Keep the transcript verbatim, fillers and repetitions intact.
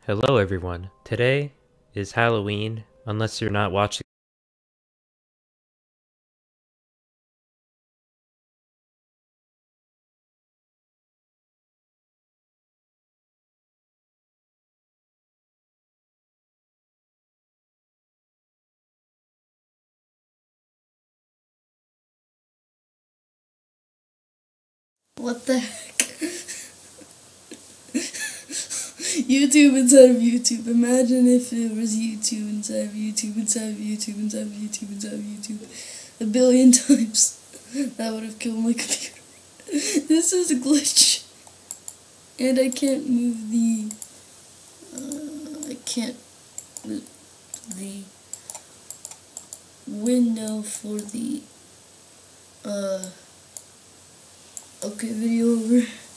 Hello everyone. Today is Halloween, unless you're not watching. What the heck? YouTube inside of YouTube. Imagine if it was YouTube inside of YouTube, inside of YouTube, inside of YouTube, inside of YouTube. A billion times. That would have killed my computer. This is a glitch. And I can't move the... Uh, I can't move the window for the... Uh... Okay, video over.